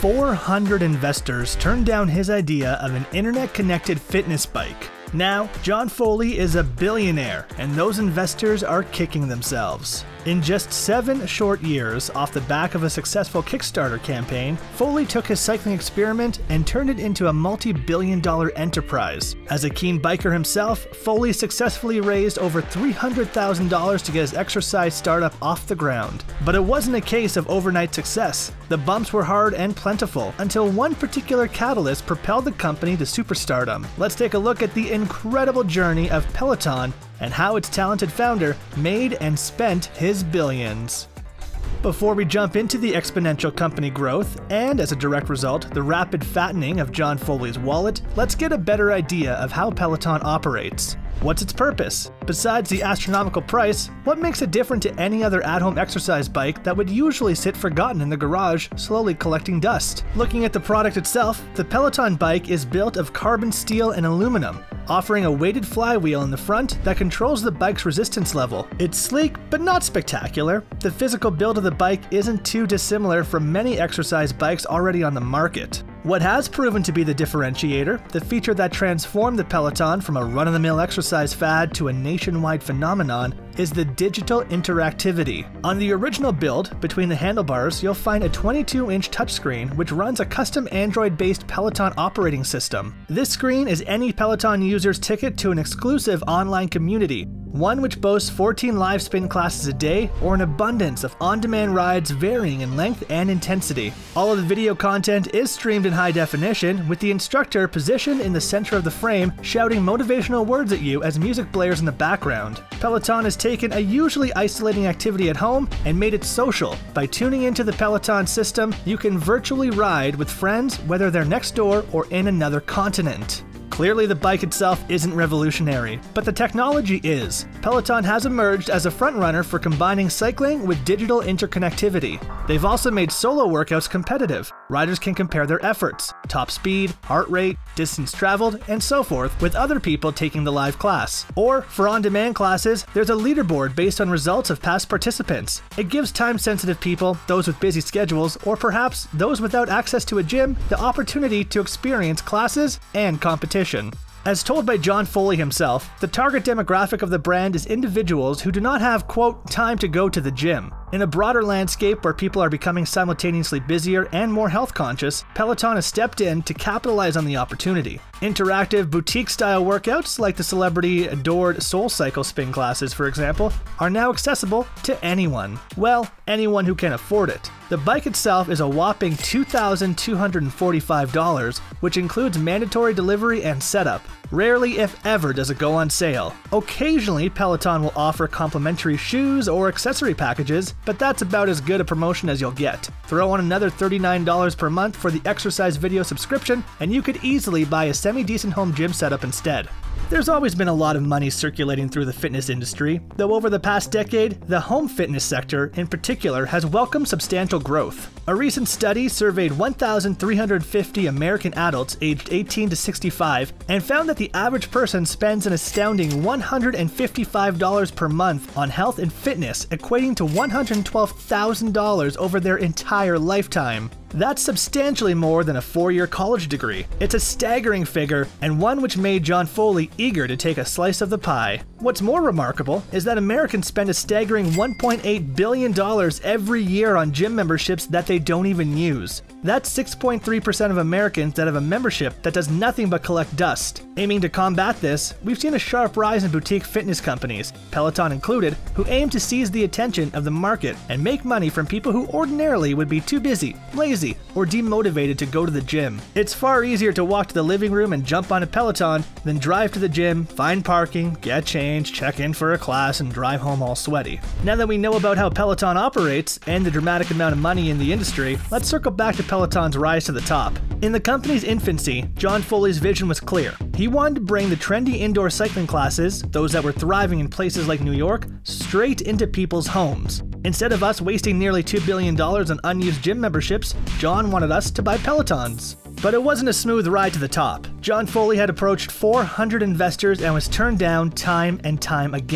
400 investors turned down his idea of an internet-connected fitness bike. Now, John Foley is a billionaire, and those investors are kicking themselves. In just 7 short years, off the back of a successful Kickstarter campaign, Foley took his cycling experiment and turned it into a multi-billion-dollar enterprise. As a keen biker himself, Foley successfully raised over $300,000 to get his exercise startup off the ground. But it wasn't a case of overnight success. The bumps were hard and plentiful, until one particular catalyst propelled the company to superstardom. Let's take a look at the incredible journey of Peloton and how its talented founder made and spent his billions. Before we jump into the exponential company growth, and as a direct result, the rapid fattening of John Foley's wallet, let's get a better idea of how Peloton operates. What's its purpose? Besides the astronomical price, what makes it different to any other at-home exercise bike that would usually sit forgotten in the garage, slowly collecting dust? Looking at the product itself, the Peloton bike is built of carbon steel and aluminum, offering a weighted flywheel in the front that controls the bike's resistance level. It's sleek, but not spectacular. The physical build of the bike isn't too dissimilar from many exercise bikes already on the market. What has proven to be the differentiator, the feature that transformed the Peloton from a run-of-the-mill exercise fad to a nationwide phenomenon, is the digital interactivity. On the original build, between the handlebars, you'll find a 22-inch touchscreen which runs a custom Android-based Peloton operating system. This screen is any Peloton user's ticket to an exclusive online community, one which boasts 14 live spin classes a day or an abundance of on-demand rides varying in length and intensity. All of the video content is streamed in high definition, with the instructor positioned in the center of the frame shouting motivational words at you as music blares in the background. Peloton has taken a usually isolating activity at home and made it social. By tuning into the Peloton system, you can virtually ride with friends whether they're next door or in another continent. Clearly, the bike itself isn't revolutionary, but the technology is. Peloton has emerged as a frontrunner for combining cycling with digital interconnectivity. They've also made solo workouts competitive. Riders can compare their efforts, top speed, heart rate, distance traveled, and so forth with other people taking the live class. Or, for on-demand classes, there's a leaderboard based on results of past participants. It gives time-sensitive people, those with busy schedules, or perhaps those without access to a gym, the opportunity to experience classes and competition. As told by John Foley himself, the target demographic of the brand is individuals who do not have, quote, time to go to the gym. In a broader landscape where people are becoming simultaneously busier and more health conscious, Peloton has stepped in to capitalize on the opportunity. Interactive, boutique-style workouts, like the celebrity-adored SoulCycle spin classes, for example, are now accessible to anyone. Well, anyone who can afford it. The bike itself is a whopping $2,245, which includes mandatory delivery and setup. Rarely, if ever, does it go on sale. Occasionally, Peloton will offer complimentary shoes or accessory packages, but that's about as good a promotion as you'll get. Throw on another $39 per month for the exercise video subscription, and you could easily buy a semi-decent home gym setup instead. There's always been a lot of money circulating through the fitness industry, though over the past decade, the home fitness sector in particular has welcomed substantial growth. A recent study surveyed 1,350 American adults aged 18 to 65 and found that the average person spends an astounding $155 per month on health and fitness, equating to $112,000 over their entire lifetime. That's substantially more than a 4-year college degree. It's a staggering figure, and one which made John Foley eager to take a slice of the pie. What's more remarkable is that Americans spend a staggering $1.8 billion every year on gym memberships that they don't even use. That's 6.3% of Americans that have a membership that does nothing but collect dust. Aiming to combat this, we've seen a sharp rise in boutique fitness companies, Peloton included, who aim to seize the attention of the market and make money from people who ordinarily would be too busy, lazy, or demotivated to go to the gym. It's far easier to walk to the living room and jump on a Peloton than drive to the gym, find parking, get changed, check in for a class, and drive home all sweaty. Now that we know about how Peloton operates and the dramatic amount of money in the industry, let's circle back to Peloton's rise to the top. In the company's infancy, John Foley's vision was clear. He wanted to bring the trendy indoor cycling classes, those that were thriving in places like New York, straight into people's homes. Instead of us wasting nearly $2 billion on unused gym memberships, John wanted us to buy Pelotons. But it wasn't a smooth ride to the top. John Foley had approached 400 investors and was turned down time and time again.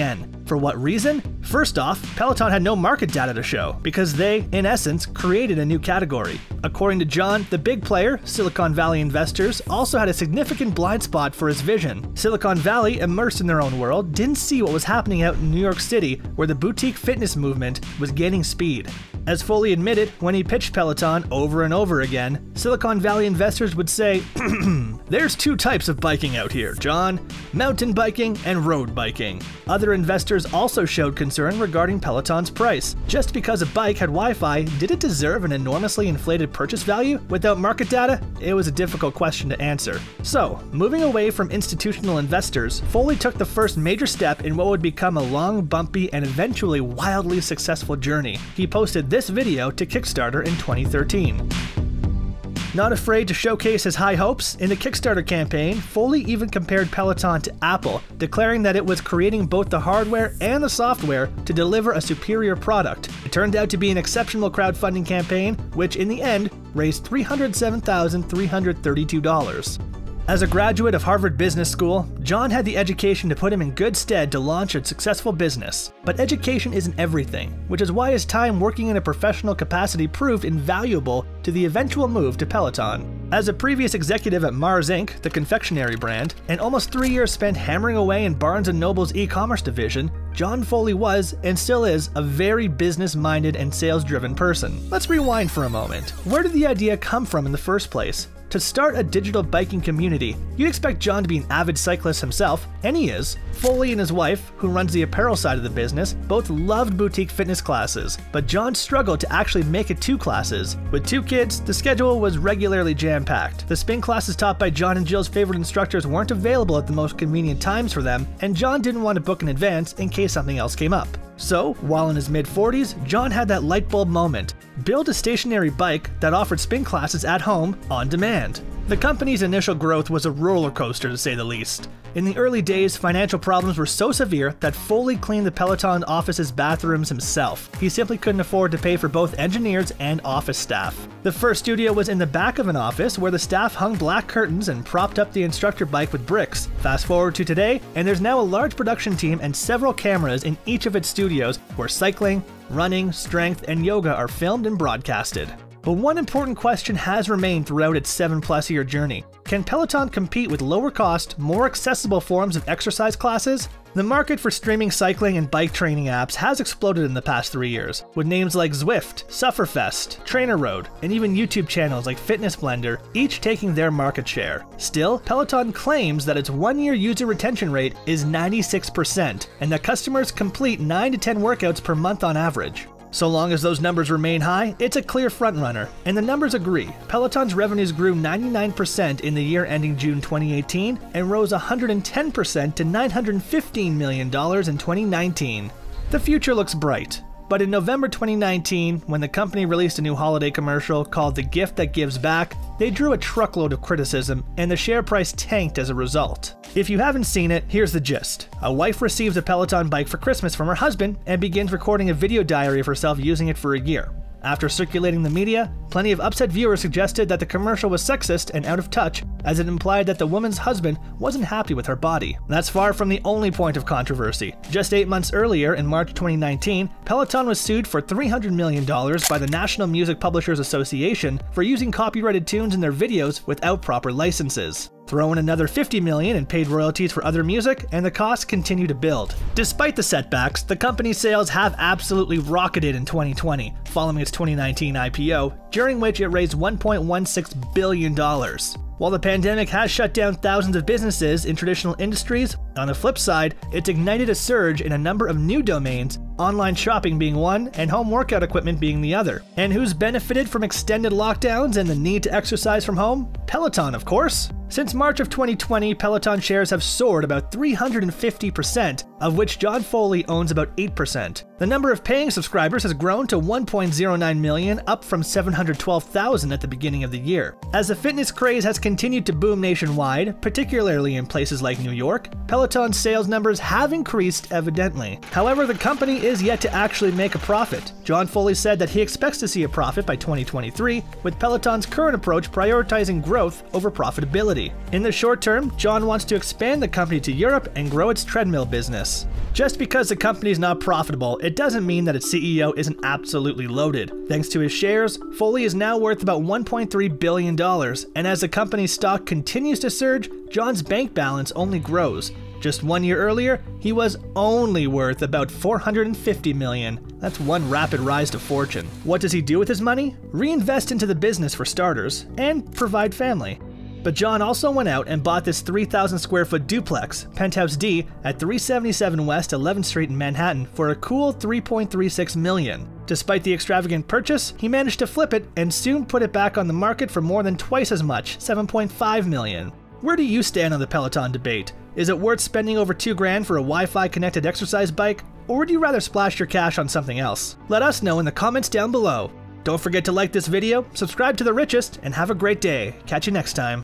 For what reason? First off, Peloton had no market data to show because they, in essence, created a new category. According to John, the big player, Silicon Valley investors, also had a significant blind spot for his vision. Silicon Valley, immersed in their own world, didn't see what was happening out in New York City, where the boutique fitness movement was gaining speed. As Foley admitted when he pitched Peloton over and over again, Silicon Valley investors would say, "There's two types of biking out here, John. Mountain biking and road biking." Other investors also showed concern regarding Peloton's price. Just because a bike had Wi-Fi, did it deserve an enormously inflated purchase value? Without market data, it was a difficult question to answer. So, moving away from institutional investors, Foley took the first major step in what would become a long, bumpy, and eventually wildly successful journey. He posted this video to Kickstarter in 2013. Not afraid to showcase his high hopes, in the Kickstarter campaign, Foley even compared Peloton to Apple, declaring that it was creating both the hardware and the software to deliver a superior product. It turned out to be an exceptional crowdfunding campaign, which in the end raised $307,332. As a graduate of Harvard Business School, John had the education to put him in good stead to launch a successful business. But education isn't everything, which is why his time working in a professional capacity proved invaluable to the eventual move to Peloton. As a previous executive at Mars Inc., the confectionery brand, and almost 3 years spent hammering away in Barnes & Noble's e-commerce division, John Foley was, and still is, a very business-minded and sales-driven person. Let's rewind for a moment. Where did the idea come from in the first place? To start a digital biking community, you'd expect John to be an avid cyclist himself, and he is. Foley and his wife, who runs the apparel side of the business, both loved boutique fitness classes, but John struggled to actually make it 2 classes. With 2 kids, the schedule was regularly jam-packed. The spin classes taught by John and Jill's favorite instructors weren't available at the most convenient times for them, and John didn't want to book in advance in case something else came up. So, while in his mid-40s, John had that light bulb moment. Build a stationary bike that offered spin classes at home, on demand. The company's initial growth was a roller coaster, to say the least. In the early days, financial problems were so severe that Foley cleaned the Peloton office's bathrooms himself. He simply couldn't afford to pay for both engineers and office staff. The first studio was in the back of an office where the staff hung black curtains and propped up the instructor bike with bricks. Fast forward to today, and there's now a large production team and several cameras in each of its studios where cycling, running, strength, and yoga are filmed and broadcasted. But one important question has remained throughout its 7+ year journey. Can Peloton compete with lower cost, more accessible forms of exercise classes? The market for streaming cycling and bike training apps has exploded in the past 3 years, with names like Zwift, Sufferfest, Trainer Road, and even YouTube channels like Fitness Blender, each taking their market share. Still, Peloton claims that its 1-year user retention rate is 96%, and that customers complete 9 to 10 workouts per month on average. So long as those numbers remain high, it's a clear frontrunner, and the numbers agree. Peloton's revenues grew 99% in the year ending June 2018 and rose 110% to $915 million in 2019. The future looks bright. But in November 2019, when the company released a new holiday commercial called The Gift That Gives Back, they drew a truckload of criticism, and the share price tanked as a result. If you haven't seen it, here's the gist. A wife receives a Peloton bike for Christmas from her husband and begins recording a video diary of herself using it for a year. After circulating the media, plenty of upset viewers suggested that the commercial was sexist and out of touch, as it implied that the woman's husband wasn't happy with her body. That's far from the only point of controversy. Just 8 months earlier, in March 2019, Peloton was sued for $300 million by the National Music Publishers Association for using copyrighted tunes in their videos without proper licenses. Throw in another $50 million in paid royalties for other music, and the costs continue to build. Despite the setbacks, the company's sales have absolutely rocketed in 2020, following its 2019 IPO, during which it raised $1.16 billion. While the pandemic has shut down thousands of businesses in traditional industries, on the flip side, it's ignited a surge in a number of new domains, online shopping being one and home workout equipment being the other. And who's benefited from extended lockdowns and the need to exercise from home? Peloton, of course. Since March of 2020, Peloton shares have soared about 350%, of which John Foley owns about 8%. The number of paying subscribers has grown to 1.09 million, up from 712,000 at the beginning of the year. As the fitness craze has continued to boom nationwide, particularly in places like New York, Peloton's sales numbers have increased evidently. However, the company is yet to actually make a profit. John Foley said that he expects to see a profit by 2023, with Peloton's current approach prioritizing growth over profitability. In the short term, John wants to expand the company to Europe and grow its treadmill business. Just because the company is not profitable, it doesn't mean that its CEO isn't absolutely loaded. Thanks to his shares, Foley is now worth about $1.3 billion, and as the company's stock continues to surge, John's bank balance only grows. Just 1 year earlier, he was only worth about $450 million. That's one rapid rise to fortune. What does he do with his money? Reinvest into the business for starters, and provide family. But John also went out and bought this 3,000 square foot duplex, Penthouse D, at 377 West 11th Street in Manhattan for a cool $3.36 million. Despite the extravagant purchase, he managed to flip it and soon put it back on the market for more than twice as much, $7.5 million. Where do you stand on the Peloton debate? Is it worth spending over $2,000 for a Wi-Fi connected exercise bike? Or would you rather splash your cash on something else? Let us know in the comments down below. Don't forget to like this video, subscribe to The Richest, and have a great day. Catch you next time.